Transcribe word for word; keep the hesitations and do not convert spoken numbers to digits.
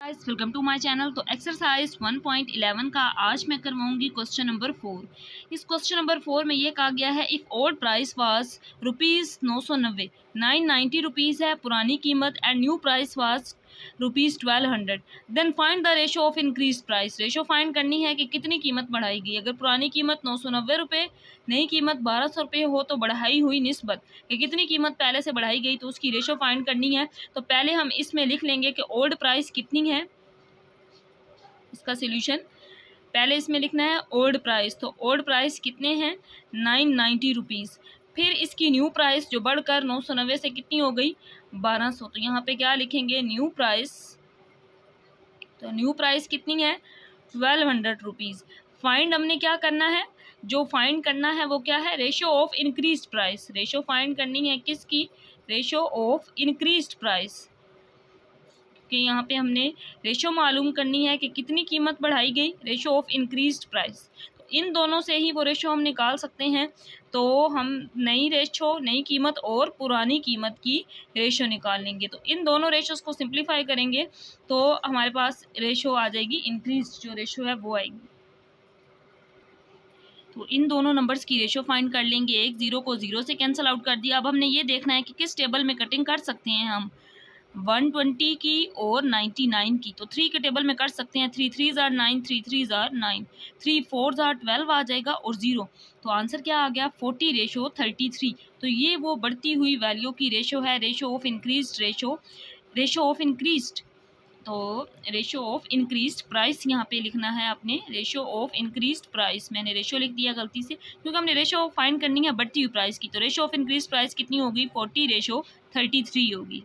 Guys welcome to my channel. तो exercise one point eleven का आज मैं करवाऊंगी क्वेश्चन नंबर फोर। इस क्वेश्चन नंबर फोर में ये कहा गया है if old price was rupees नौ सौ नब्बे, नाइन नाइन्टी रुपीज़ है पुरानी कीमत, and new price was rupees twelve hundred, then find the ratio of increase price. Ratio find करनी है कि कितनी कीमत बढ़ाई गई। अगर पुरानी कीमत नौ सौ नब्बे रुपये, नई कीमत बारह सौ रुपये हो तो बढ़ाई हुई निस्बत कि कितनी कीमत पहले से बढ़ाई गई, तो उसकी रेशो फाइंड करनी है। तो पहले हम इसमें लिख लेंगे कि ओल्ड प्राइस कितनी है। इसका सॉल्यूशन पहले इसमें लिखना है ओल्ड प्राइस। तो ओल्ड प्राइस कितने हैं, नाइन नाइन्टी रुपीज़। फिर इसकी न्यू प्राइस जो बढ़कर नौ सौ नब्बे से कितनी हो गई, बारह सौ। तो यहाँ पे क्या लिखेंगे, न्यू प्राइस। तो न्यू प्राइस कितनी है, ट्वेल्व हंड्रेड रुपीज़। फाइंड हमने क्या करना है, जो फाइंड करना है वो क्या है, ratio of increase price. Ratio find करनी है किसकी, रेशो ऑफ इंक्रीज प्राइस। कि यहाँ पे हमने रेशो मालूम करनी है कि कितनी कीमत बढ़ाई गई, रेशो ऑफ इंक्रीज्ड प्राइस। तो इन दोनों से ही वो रेशो हम निकाल सकते हैं। तो हम नई रेशो, नई कीमत और पुरानी कीमत की रेशो निकाल लेंगे। तो इन दोनों रेशोस को सिंप्लीफाई करेंगे तो हमारे पास रेशो आ जाएगी, इंक्रीज जो रेशो है वो आएगी। तो इन दोनों नंबर्स की रेशो फाइंड कर लेंगे। एक जीरो को जीरो से कैंसिल आउट कर दिया। अब हमने ये देखना है कि किस टेबल में कटिंग कर सकते हैं हम, वन ट्वेंटी की और नाइन्टी नाइन की। तो थ्री के टेबल में कर सकते हैं, थ्री थ्री ज़ार नाइन, थ्री थ्री ज़ार नाइन, थ्री फोर ज़ार ट्वेल्व आ जाएगा और ज़ीरो। तो आंसर क्या आ गया, फोर्टी रेशो थर्टी थ्री। तो ये वो बढ़ती हुई वैल्यू की रेशो है, ratio of increased ratio, ratio of increased. तो रेशो ऑफ इंक्रीज्ड प्राइस यहाँ पे लिखना है अपने, रेशो ऑफ इंक्रीज्ड प्राइस। मैंने रेशो लिख दिया गलती से क्योंकि हमने रेशो फाइंड करनी है बढ़ती हुई प्राइस की। तो रेशो ऑफ इंक्रीज्ड प्राइस कितनी होगी, फोर्टी रेशो थर्टी थ्री होगी।